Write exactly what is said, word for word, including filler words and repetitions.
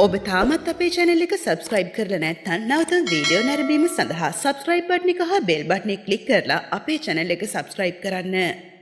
ඔබ තාමත් අපේ channel එක subscribe කරලා නැත්නම් නැවත වීඩියෝ නැරඹීම සඳහා subscribe button එක හා bell button එක click කරලා අපේ channel එක subscribe කරන්න.